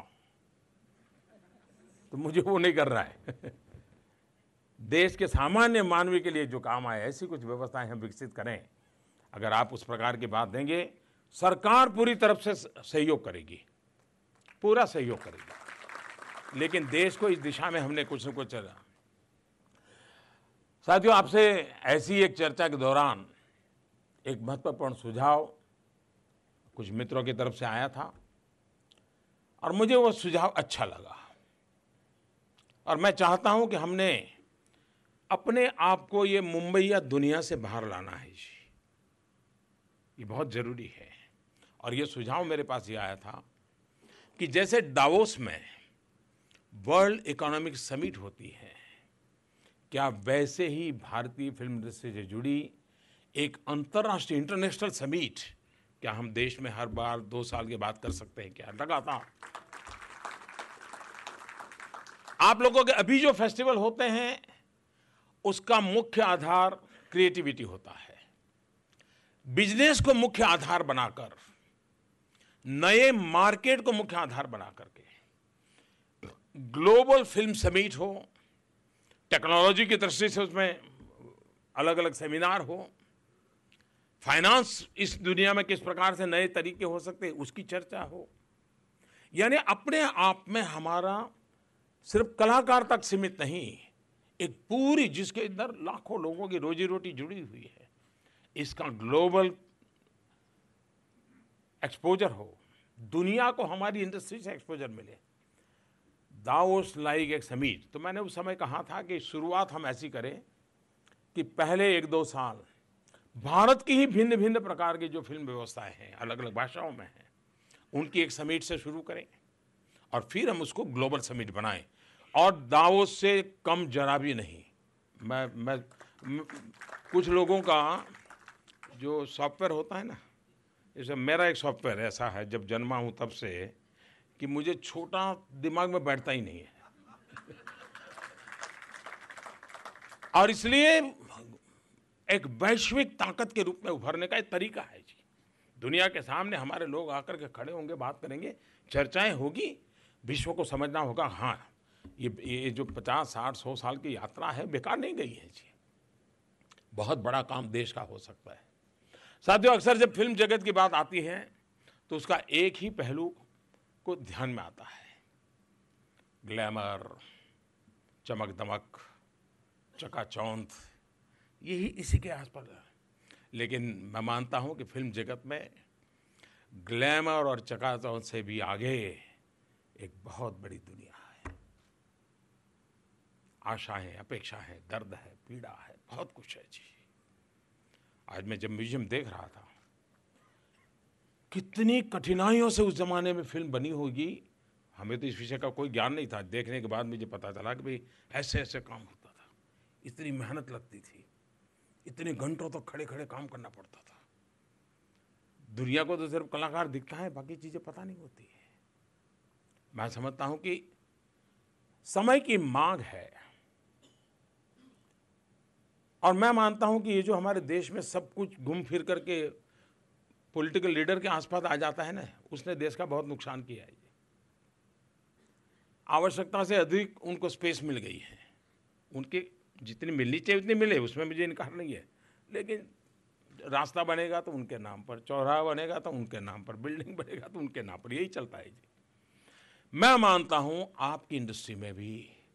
तो मुझे वो नहीं कर रहा है। देश के सामान्य मानवी के लिए जो काम आए ऐसी कुछ व्यवस्थाएं हम विकसित करें। अगर आप उस प्रकार की बात देंगे, सरकार पूरी तरफ से सहयोग करेगी, पूरा सहयोग करेगी। लेकिन देश को इस दिशा में हमने कुछ न कुछ चला। साथियों, आपसे ऐसी एक चर्चा के दौरान एक महत्वपूर्ण सुझाव कुछ मित्रों की तरफ से आया था और मुझे वो सुझाव अच्छा लगा, और मैं चाहता हूं कि हमने अपने आप को ये मुंबई या दुनिया से बाहर लाना है जी, ये बहुत जरूरी है। और ये सुझाव मेरे पास ये आया था कि जैसे दावोस में वर्ल्ड इकोनॉमिक समिट होती है, क्या वैसे ही भारतीय फिल्म इंडस्ट्री से जुड़ी एक अंतर्राष्ट्रीय इंटरनेशनल समिट क्या हम देश में हर बार दो साल के बाद कर सकते हैं क्या? लगातार आप लोगों के अभी जो फेस्टिवल होते हैं उसका मुख्य आधार क्रिएटिविटी होता है। बिजनेस को मुख्य आधार बनाकर, नए मार्केट को मुख्य आधार बना करके ग्लोबल फिल्म समिट हो, टेक्नोलॉजी की दृष्टि से उसमें अलग अलग सेमिनार हो, फाइनेंस इस दुनिया में किस प्रकार से नए तरीके हो सकते हैं उसकी चर्चा हो। यानी अपने आप में हमारा सिर्फ कलाकार तक सीमित नहीं, एक पूरी जिसके अंदर लाखों लोगों की रोजी रोटी जुड़ी हुई है, इसका ग्लोबल एक्सपोजर हो, दुनिया को हमारी इंडस्ट्री से एक्सपोजर मिले। दावोस लाइक एक समिट, तो मैंने उस समय कहा था कि शुरुआत हम ऐसी करें कि पहले एक दो साल भारत की ही भिन्न भिन्न प्रकार की जो फिल्म व्यवस्थाएं हैं, अलग अलग भाषाओं में हैं, उनकी एक समिट से शुरू करें और फिर हम उसको ग्लोबल समिट बनाएं। और दावोस से कम जरा भी नहीं। मैं मैं म, कुछ लोगों का जो सॉफ्टवेयर होता है ना, जैसे मेरा एक सॉफ्टवेयर ऐसा है, जब जन्मा हूं तब से, कि मुझे छोटा दिमाग में बैठता ही नहीं है। और इसलिए एक वैश्विक ताकत के रूप में उभरने का एक तरीका है जी। दुनिया के सामने हमारे लोग आकर के खड़े होंगे, बात करेंगे, चर्चाएं होगी, विश्व को समझना होगा हाँ ये ये जो पचास साठ सौ साल की यात्रा है बेकार नहीं गई है जी, बहुत बड़ा काम देश का हो सकता है। साथियों, अक्सर जब फिल्म जगत की बात आती है तो उसका एक ही पहलू को ध्यान में आता है, ग्लैमर, चमक दमक, चकाचौंध, यही इसी के आसपास है। लेकिन मैं मानता हूं कि फिल्म जगत में ग्लैमर और चकाचौंध से भी आगे एक बहुत बड़ी दुनिया है। आशाएं, अपेक्षा है, दर्द है, पीड़ा है, बहुत कुछ है जी। आज मैं जब म्यूजियम देख रहा था, कितनी कठिनाइयों से उस जमाने में फिल्म बनी होगी। हमें तो इस विषय का कोई ज्ञान नहीं था, देखने के बाद मुझे पता चला कि भाई ऐसे ऐसे काम होता था, इतनी मेहनत लगती थी, इतने घंटों तक तो खड़े खड़े काम करना पड़ता था। दुनिया को तो सिर्फ कलाकार दिखता है, बाकी चीजें पता नहीं होती है। मैं समझता हूं कि समय की मांग है, और मैं मानता हूं कि ये जो हमारे देश में सब कुछ घूम फिर करके पॉलिटिकल लीडर के आसपास आ जाता है ना, उसने देश का बहुत नुकसान किया है। आवश्यकता से अधिक उनको स्पेस मिल गई है, उनके जितनी मिलनी चाहिए उतनी मिले, उसमें मुझे इनकार नहीं है। लेकिन रास्ता बनेगा तो उनके नाम पर, चौराहा बनेगा तो उनके नाम पर, बिल्डिंग बनेगा तो उनके नाम पर, यही चलता है जी। मैं मानता हूं आपकी इंडस्ट्री में भी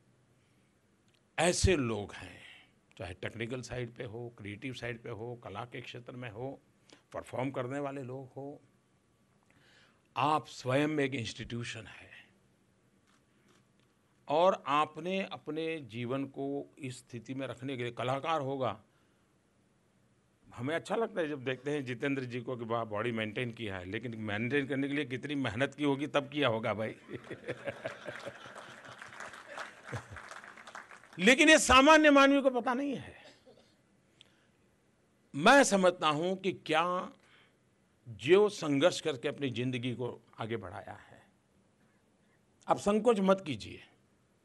ऐसे लोग हैं, चाहे टेक्निकल साइड पे हो, क्रिएटिव साइड पे हो, कला के क्षेत्र में हो, परफॉर्म करने वाले लोग हो। आप स्वयं में एक इंस्टीट्यूशन है और आपने अपने जीवन को इस स्थिति में रखने के लिए, कलाकार होगा, हमें अच्छा लगता है जब देखते हैं जितेंद्र जी को कि बॉडी मेंटेन किया है, लेकिन मेंटेन करने के लिए कितनी मेहनत की होगी तब किया होगा भाई। लेकिन ये सामान्य मानवी को पता नहीं है। मैं समझता हूं कि क्या जो संघर्ष करके अपनी जिंदगी को आगे बढ़ाया है, आप संकोच मत कीजिए।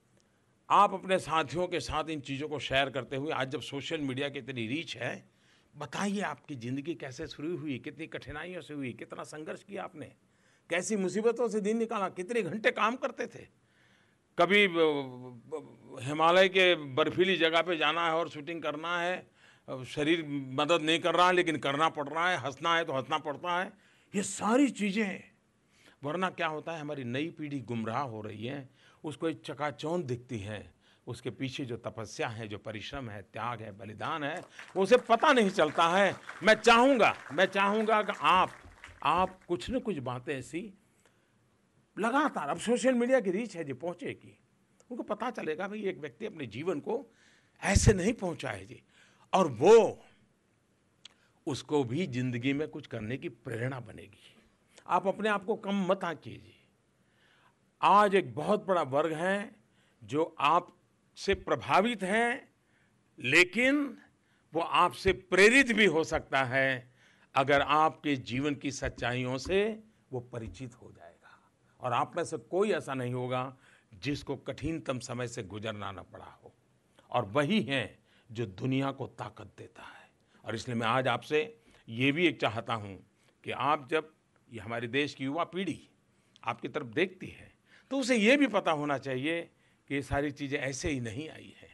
आप अपने साथियों के साथ इन चीज़ों को शेयर करते हुए, आज जब सोशल मीडिया की इतनी रीच है, बताइए आपकी ज़िंदगी कैसे शुरू हुई, कितनी कठिनाइयों से हुई, कितना संघर्ष किया आपने, कैसी मुसीबतों से दिन निकाला, कितने घंटे काम करते थे। कभी हिमालय के बर्फीली जगह पे जाना है और शूटिंग करना है, शरीर मदद नहीं कर रहा है लेकिन करना पड़ रहा है, हंसना है तो हंसना पड़ता है। ये सारी चीज़ें, वरना क्या होता है, हमारी नई पीढ़ी गुमराह हो रही है, उसको एक चकाचौंध दिखती है, उसके पीछे जो तपस्या है, जो परिश्रम है, त्याग है, बलिदान है, वो उसे पता नहीं चलता है। मैं चाहूँगा मैं चाहूँगा कि आप आप कुछ न कुछ बातें ऐसी लगातार, अब सोशल मीडिया की रीच है जी, पहुँचेगी, उनको पता चलेगा भाई एक व्यक्ति अपने जीवन को ऐसे नहीं पहुँचाए जी, और वो उसको भी ज़िंदगी में कुछ करने की प्रेरणा बनेगी। आप अपने आप को कम मत आंकिए जी। आज एक बहुत बड़ा वर्ग है जो आपसे प्रभावित है, लेकिन वो आपसे प्रेरित भी हो सकता है अगर आपके जीवन की सच्चाइयों से वो परिचित हो जाएगा। और आप में से कोई ऐसा नहीं होगा जिसको कठिनतम समय से गुजरना न पड़ा हो, और वही है जो दुनिया को ताकत देता है। और इसलिए मैं आज आपसे ये भी एक चाहता हूँ कि आप जब ये हमारे देश की युवा पीढ़ी आपकी तरफ देखती है तो उसे ये भी पता होना चाहिए कि ये सारी चीज़ें ऐसे ही नहीं आई हैं।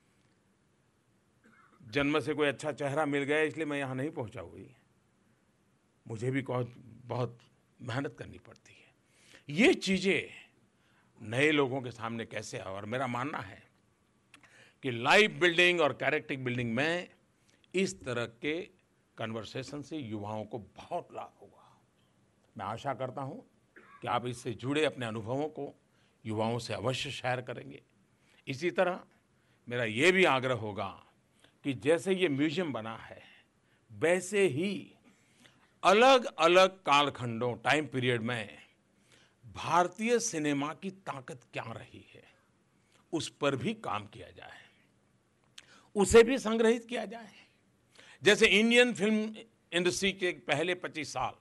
जन्म से कोई अच्छा चेहरा मिल गया इसलिए मैं यहाँ नहीं पहुँचा हुई, मुझे भी बहुत बहुत मेहनत करनी पड़ती है। ये चीज़ें नए लोगों के सामने कैसे आए, और मेरा मानना है कि लाइफ बिल्डिंग और कैरेक्टर बिल्डिंग में इस तरह के कन्वर्सेशन से युवाओं को बहुत लाभ होगा। मैं आशा करता हूँ कि आप इससे जुड़े अपने अनुभवों को युवाओं से अवश्य शेयर करेंगे। इसी तरह मेरा ये भी आग्रह होगा कि जैसे ये म्यूजियम बना है, वैसे ही अलग अलग कालखंडों, टाइम पीरियड में भारतीय सिनेमा की ताकत क्या रही है, उस पर भी काम किया जाए, उसे भी संग्रहित किया जाए। जैसे इंडियन फिल्म इंडस्ट्री के पहले पच्चीस साल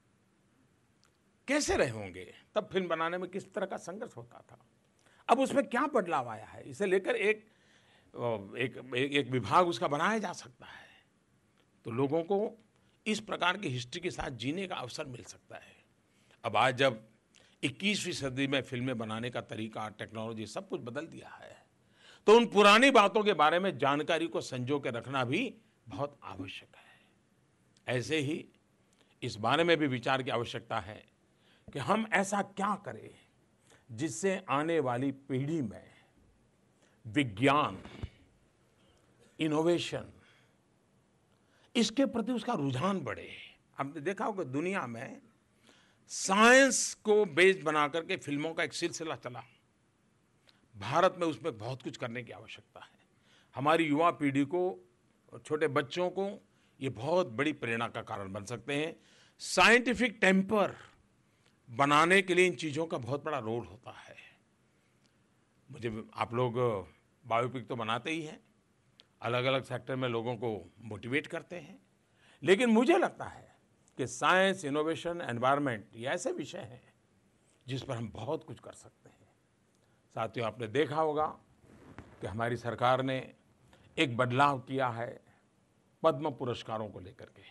कैसे रहे होंगे, तब फिल्म बनाने में किस तरह का संघर्ष होता था, अब उसमें क्या बदलाव आया है, इसे लेकर एक एक एक, एक विभाग उसका बनाया जा सकता है, तो लोगों को इस प्रकार की हिस्ट्री के साथ जीने का अवसर मिल सकता है। अब आज जब इक्कीसवीं सदी में फिल्में बनाने का तरीका, टेक्नोलॉजी सब कुछ बदल दिया है, तो उन पुरानी बातों के बारे में जानकारी को संजो के रखना भी बहुत आवश्यक है। ऐसे ही इस बारे में भी विचार की आवश्यकता है कि हम ऐसा क्या करें जिससे आने वाली पीढ़ी में विज्ञान, इनोवेशन, इसके प्रति उसका रुझान बढ़े। आपने देखा होगा दुनिया में साइंस को बेस बना करके फिल्मों का एक सिलसिला चला, भारत में उसमें बहुत कुछ करने की आवश्यकता है। हमारी युवा पीढ़ी को, छोटे बच्चों को ये बहुत बड़ी प्रेरणा का कारण बन सकते हैं। साइंटिफिक टेम्पर बनाने के लिए इन चीज़ों का बहुत बड़ा रोल होता है। मुझे आप लोग बायोपिक तो बनाते ही हैं, अलग अलग सेक्टर में लोगों को मोटिवेट करते हैं, लेकिन मुझे लगता है कि साइंस, इनोवेशन, एनवायरनमेंट ये ऐसे विषय हैं जिस पर हम बहुत कुछ कर सकते हैं। साथियों, आपने देखा होगा कि हमारी सरकार ने एक बदलाव किया है पद्म पुरस्कारों को लेकर के।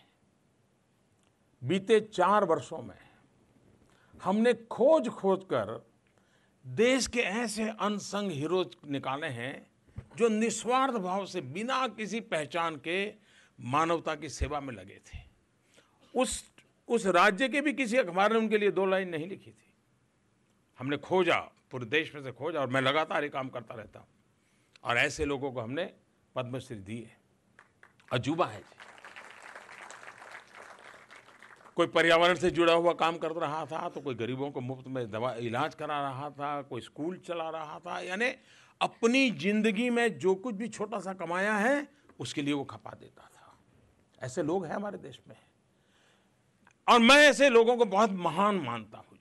बीते चार वर्षों में हमने खोज खोज कर देश के ऐसे अनसंग हीरोज निकाले हैं जो निस्वार्थ भाव से, बिना किसी पहचान के, मानवता की सेवा में लगे थे। उस उस राज्य के भी किसी अखबार ने उनके लिए दो लाइन नहीं लिखी थी। हमने खोजा, पूरे देश में से खोजा, और मैं लगातार ये काम करता रहता हूँ, और ऐसे लोगों को हमने पद्मश्री दी है। अजूबा है जी। कोई पर्यावरण से जुड़ा हुआ काम कर रहा था, तो कोई गरीबों को मुफ्त में दवा इलाज करा रहा था, कोई स्कूल चला रहा था, यानी अपनी जिंदगी में जो कुछ भी छोटा सा कमाया है उसके लिए वो खपा देता था। ऐसे लोग हैं हमारे देश में, और मैं ऐसे लोगों को बहुत महान मानता हूँ।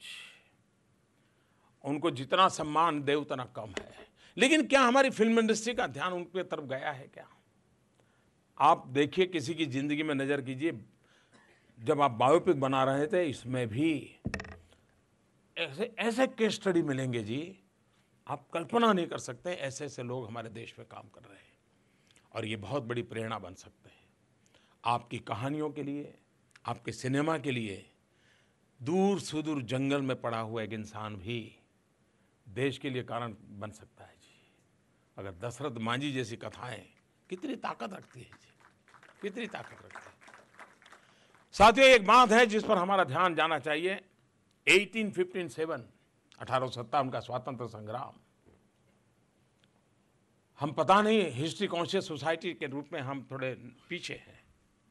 उनको जितना सम्मान दे उतना कम है। लेकिन क्या हमारी फिल्म इंडस्ट्री का ध्यान उनके तरफ गया है क्या? आप देखिए, किसी की जिंदगी में नजर कीजिए, जब आप बायोपिक बना रहे थे, इसमें भी ऐसे ऐसे केस स्टडी मिलेंगे जी, आप कल्पना नहीं कर सकते। ऐसे ऐसे लोग हमारे देश में काम कर रहे हैं, और ये बहुत बड़ी प्रेरणा बन सकते हैं। आपकी कहानियों के लिए, आपके सिनेमा के लिए दूर सुदूर जंगल में पड़ा हुआ एक इंसान भी देश के लिए कारण बन सकता है जी। अगर दशरथ मांझी जैसी कथाएं कितनी ताकत रखती है जी, कितनी ताकत रखती है। साथियों, एक बात है जिस पर हमारा ध्यान जाना चाहिए। अठारह सौ सत्तावन अठारह सौ सत्तावन का स्वातंत्र संग्राम, हम पता नहीं हिस्ट्री कॉन्शियस सोसाइटी के रूप में हम थोड़े पीछे हैं,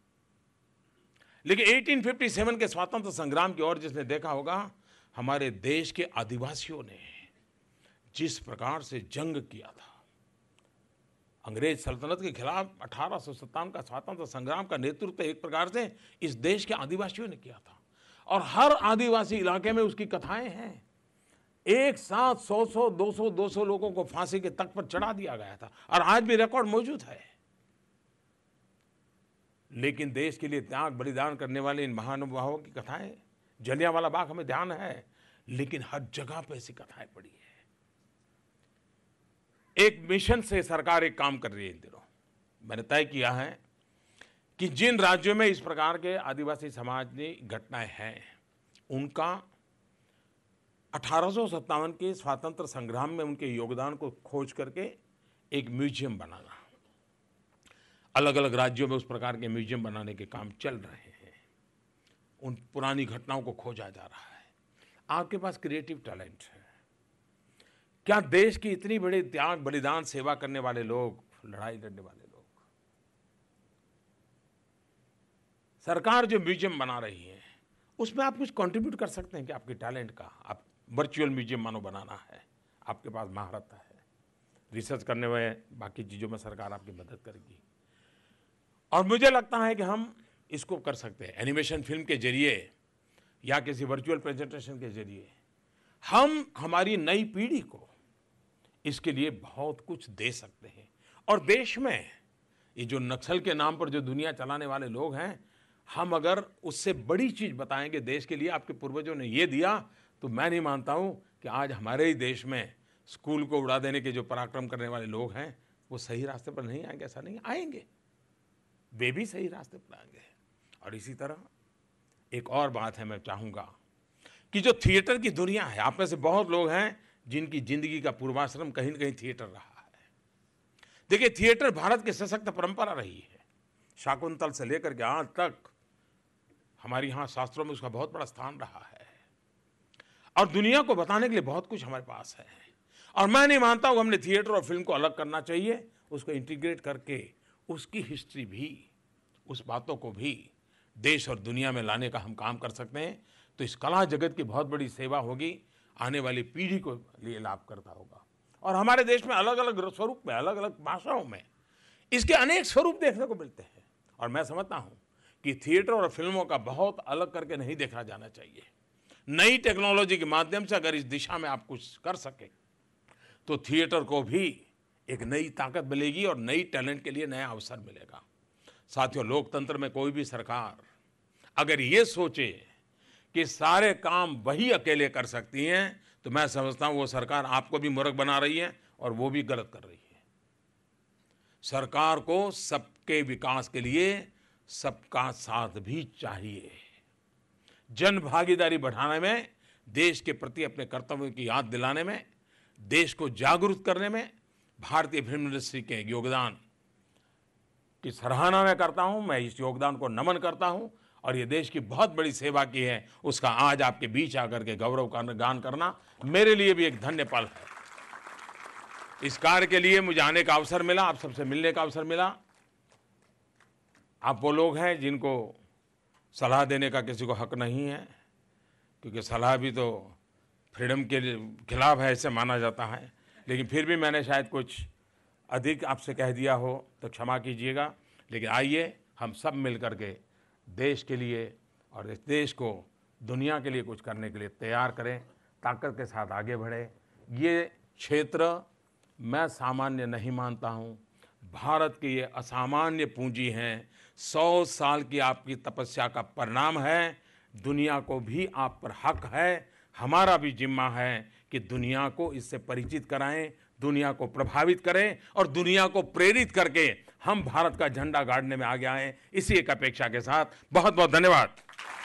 लेकिन अठारह सौ सत्तावन के स्वातंत्र संग्राम की ओर जिसने देखा होगा, हमारे देश के आदिवासियों ने जिस प्रकार से जंग किया था अंग्रेज सल्तनत के खिलाफ, अठारह सौ सत्तावन का स्वातंत्र संग्राम का नेतृत्व एक प्रकार से इस देश के आदिवासियों ने किया था। और हर आदिवासी इलाके में उसकी कथाएं हैं। एक साथ सौ सौ दो सौ दो सौ लोगों को फांसी के तख्त पर चढ़ा दिया गया था और आज भी रिकॉर्ड मौजूद है। लेकिन देश के लिए त्याग बलिदान करने वाले इन महानुभावों की कथाएं, जलियांवाला बाग हमें ध्यान है, लेकिन हर जगह पे ऐसी कथाएं पड़ी है। एक मिशन से सरकार एक काम कर रही है इन दिनों। मैंने तय किया है कि जिन राज्यों में इस प्रकार के आदिवासी समाज की घटनाएं हैं, उनका अठारह सौ सत्तावन के स्वातंत्र संग्राम में उनके योगदान को खोज करके एक म्यूजियम बनाना। अलग अलग राज्यों में उस प्रकार के म्यूजियम बनाने के काम चल रहे हैं। उन पुरानी घटनाओं को खोजा जा रहा है। आपके पास क्रिएटिव टैलेंट है। क्या देश की इतनी बड़ी त्याग बलिदान सेवा करने वाले लोग, लड़ाई लड़ने वाले लोग, सरकार जो म्यूजियम बना रही है उसमें आप कुछ कंट्रीब्यूट कर सकते हैं कि आपके टैलेंट का, आप वर्चुअल म्यूजियम मानो बनाना है, आपके पास महारत है, रिसर्च करने में, बाकी चीज़ों में सरकार आपकी मदद करेगी। और मुझे लगता है कि हम इसको कर सकते हैं एनिमेशन फिल्म के जरिए या किसी वर्चुअल प्रेजेंटेशन के जरिए। हम हमारी नई पीढ़ी को इसके लिए बहुत कुछ दे सकते हैं। और देश में ये जो नक्सल के नाम पर जो दुनिया चलाने वाले लोग हैं, हम अगर उससे बड़ी चीज़ बताएंगे देश के लिए, आपके पूर्वजों ने ये दिया, तो मैं नहीं मानता हूँ कि आज हमारे ही देश में स्कूल को उड़ा देने के जो पराक्रम करने वाले लोग हैं वो सही रास्ते पर नहीं आएंगे। ऐसा नहीं, आएंगे, वे भी सही रास्ते पर आएंगे। और इसी तरह एक और बात है, मैं चाहूँगा कि जो थिएटर की दुनिया है, आप में से बहुत लोग हैं जिनकी जिंदगी का पूर्वाश्रम कहीं न कहीं थिएटर रहा है। देखिए, थिएटर भारत की सशक्त परंपरा रही है। शाकुंतल से लेकर के आज तक हमारे यहाँ शास्त्रों में उसका बहुत बड़ा स्थान रहा है और दुनिया को बताने के लिए बहुत कुछ हमारे पास है। और मैं नहीं मानता हूँ हमने थिएटर और फिल्म को अलग करना चाहिए, उसको इंटीग्रेट करके उसकी हिस्ट्री भी, उस बातों को भी देश और दुनिया में लाने का हम काम कर सकते हैं। तो इस कला जगत की बहुत बड़ी सेवा होगी, आने वाली पीढ़ी को लिए लाभ करता होगा। और हमारे देश में अलग अलग स्वरूप में, अलग अलग भाषाओं में इसके अनेक स्वरूप देखने को मिलते हैं। और मैं समझता हूँ कि थिएटर और फिल्मों का बहुत अलग करके नहीं देखा जाना चाहिए। नई टेक्नोलॉजी के माध्यम से अगर इस दिशा में आप कुछ कर सके तो थिएटर को भी एक नई ताकत मिलेगी और नई टैलेंट के लिए नया अवसर मिलेगा। साथियों, लोकतंत्र में कोई भी सरकार अगर ये सोचे कि सारे काम वही अकेले कर सकती हैं, तो मैं समझता हूँ वो सरकार आपको भी मूर्ख बना रही है और वो भी गलत कर रही है। सरकार को सबके विकास के लिए सबका साथ भी चाहिए। जन भागीदारी बढ़ाने में, देश के प्रति अपने कर्तव्यों की याद दिलाने में, देश को जागरूक करने में भारतीय फिल्म इंडस्ट्री के योगदान की सराहना मैं करता हूं। मैं इस योगदान को नमन करता हूं और ये देश की बहुत बड़ी सेवा की है, उसका आज आपके बीच आकर के गौरव का गान करना मेरे लिए भी एक धन्य पल है। इस कार्य के लिए मुझे आने का अवसर मिला, आप सबसे मिलने का अवसर मिला। आप वो लोग हैं जिनको सलाह देने का किसी को हक नहीं है, क्योंकि सलाह भी तो फ्रीडम के खिलाफ है, ऐसे माना जाता है। लेकिन फिर भी मैंने शायद कुछ अधिक आपसे कह दिया हो तो क्षमा कीजिएगा। लेकिन आइए हम सब मिल कर के देश के लिए और इस देश को दुनिया के लिए कुछ करने के लिए तैयार करें, ताकत के साथ आगे बढ़े। ये क्षेत्र मैं सामान्य नहीं मानता हूँ, भारत की ये असामान्य पूंजी हैं, सौ साल की आपकी तपस्या का परिणाम है। दुनिया को भी आप पर हक है, हमारा भी जिम्मा है कि दुनिया को इससे परिचित कराएं, दुनिया को प्रभावित करें और दुनिया को प्रेरित करके हम भारत का झंडा गाड़ने में आगे आए, इसी एक अपेक्षा के साथ बहुत बहुत धन्यवाद।